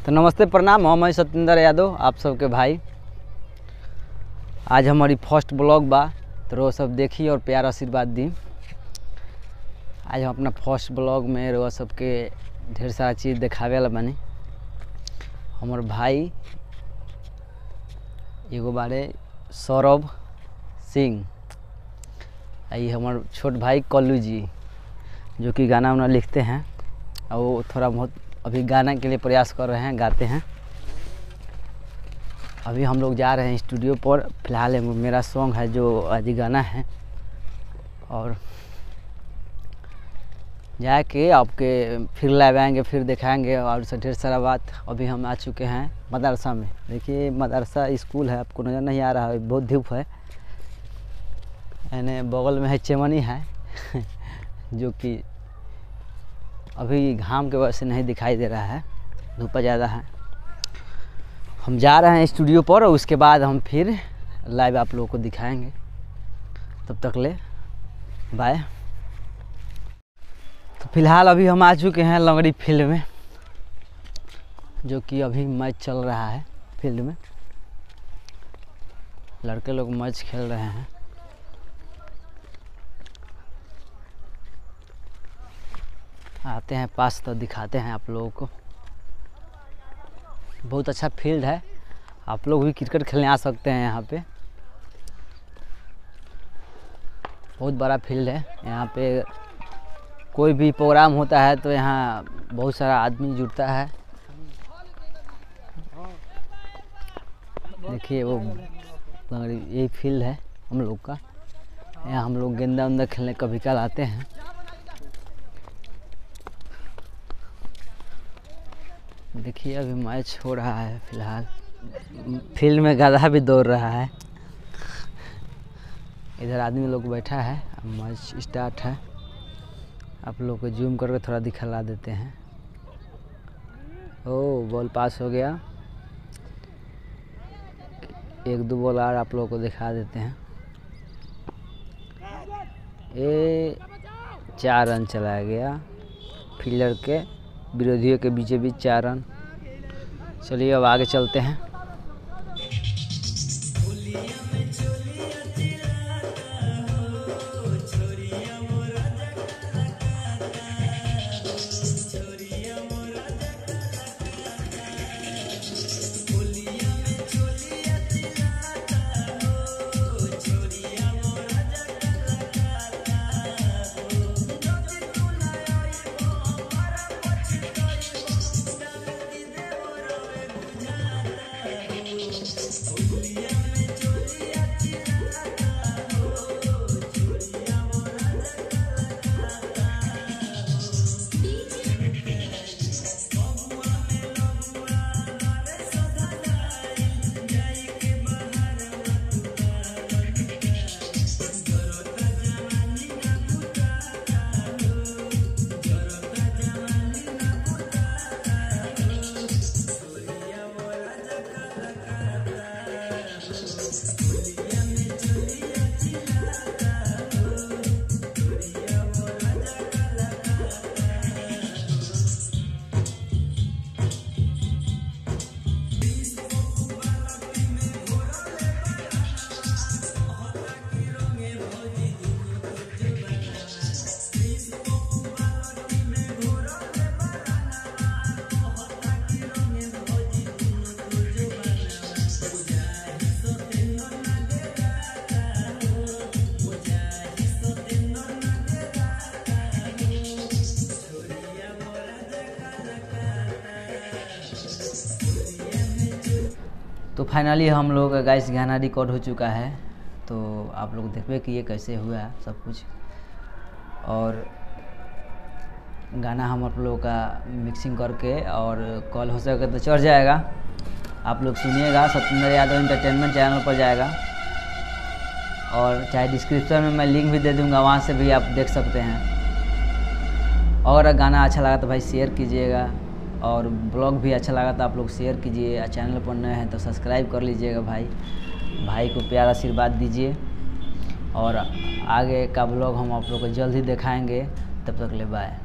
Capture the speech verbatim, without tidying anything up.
तो नमस्ते प्रणाम, हम सत्येंद्र यादव, आप सबके भाई। आज हमारी फर्स्ट ब्लॉग बा, तो रो सब देखी और प्यार आशीर्वाद दी। आज हम अपना फर्स्ट ब्लॉग में रो सबके ढेर सारा चीज़ दिखावे वाला बानी। हमार भाई एगो बारे सौरभ सिंह, आई हमार छोट भाई कल्लू जी, जो कि गाना वाना लिखते हैं और वो थोड़ा बहुत अभी गाना के लिए प्रयास कर रहे हैं, गाते हैं। अभी हम लोग जा रहे हैं स्टूडियो पर। फिलहाल मेरा सॉन्ग है जो आज गाना है, और जाके आपके फिर लाइव आएंगे, फिर दिखाएंगे और से ढेर सारा बात। अभी हम आ चुके हैं मदरसा में। देखिए मदरसा स्कूल है, आपको नज़र नहीं आ रहा है, बहुत धूप है। यानी बगल में है चमनी है जो कि अभी घाम के वजह से नहीं दिखाई दे रहा है, धूप ज़्यादा है। हम जा रहे हैं स्टूडियो पर और उसके बाद हम फिर लाइव आप लोगों को दिखाएंगे। तब तक ले बाय। तो फिलहाल अभी हम आ चुके हैं लंगड़ी फील्ड में, जो कि अभी मैच चल रहा है। फील्ड में लड़के लोग मैच खेल रहे हैं। आते हैं पास तो दिखाते हैं आप लोगों को। बहुत अच्छा फील्ड है, आप लोग भी क्रिकेट खेलने आ सकते हैं यहाँ पे। बहुत बड़ा फील्ड है। यहाँ पे कोई भी प्रोग्राम होता है तो यहाँ बहुत सारा आदमी जुटता है। देखिए वो यही फील्ड है हम लोग का। यहाँ हम लोग गेंदा उंदा खेलने कभी कल आते हैं। देखिए अभी मैच हो रहा है। फिलहाल फील्ड में गधा भी दौड़ रहा है। इधर आदमी लोग बैठा है, मैच स्टार्ट है। आप लोग को जूम करके थोड़ा दिखला देते हैं। ओ बॉल पास हो गया। एक दो बॉल और आप लोगों को दिखा देते हैं। ये चार रन चलाया गया फील्डर के विरोधियों के बीचों बीच चार रन। चलिए अब आगे चलते हैं। तो फाइनली हम लोग का गाइस गाना रिकॉर्ड हो चुका है। तो आप लोग देखिए कि ये कैसे हुआ है सब कुछ। और गाना हम आप लोगों का मिक्सिंग करके और कॉल हो सके तो चढ़ जाएगा। आप लोग सुनिएगा, सत्येंद्र यादव एंटरटेनमेंट चैनल पर जाएगा। और चाहे डिस्क्रिप्शन में मैं लिंक भी दे दूंगा, वहाँ से भी आप देख सकते हैं। और गाना अच्छा लगा तो भाई शेयर कीजिएगा, और ब्लॉग भी अच्छा लगा तो आप लोग शेयर कीजिए। चैनल पर नए हैं तो सब्सक्राइब कर लीजिएगा। भाई भाई को प्यार आशीर्वाद दीजिए, और आगे का ब्लॉग हम आप लोग को जल्द ही दिखाएंगे। तब तक ले बाय।